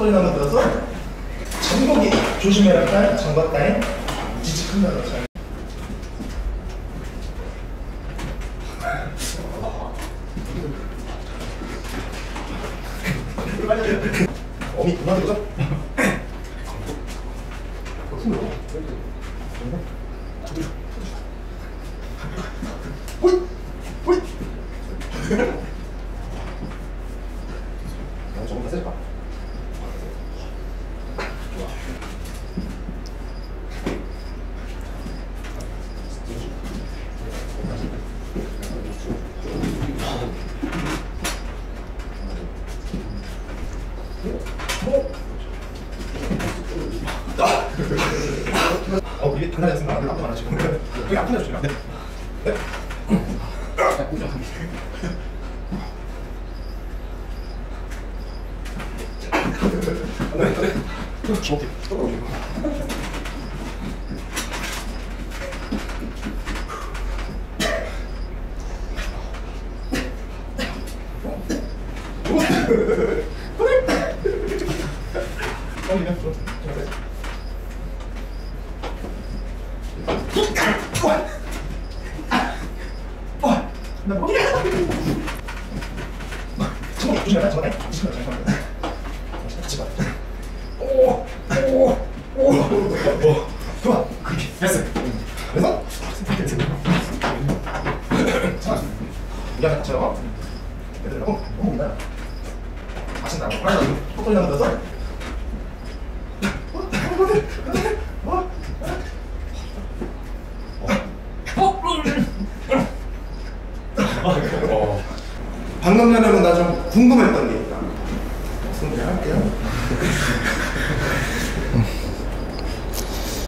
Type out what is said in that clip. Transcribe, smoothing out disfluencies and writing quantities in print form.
턱걸이 한번 들어서 전복이 조심해라. 잠갔다에 지직한다. 어미 그만 들어서. 호잇! 호잇! 조금 더 세질까? 좋아. 이게 단단했으면 안 아프다 지금. 여기 아픈 데 주시면. 네. 네. 좋아. 그렇게 됐어. 그래서 미안해. 얘들아, 민다야. 마신다. 턱걸이 한번 넣어서. 방금 전에 나 좀 궁금했던 게 있다. 소개할게요.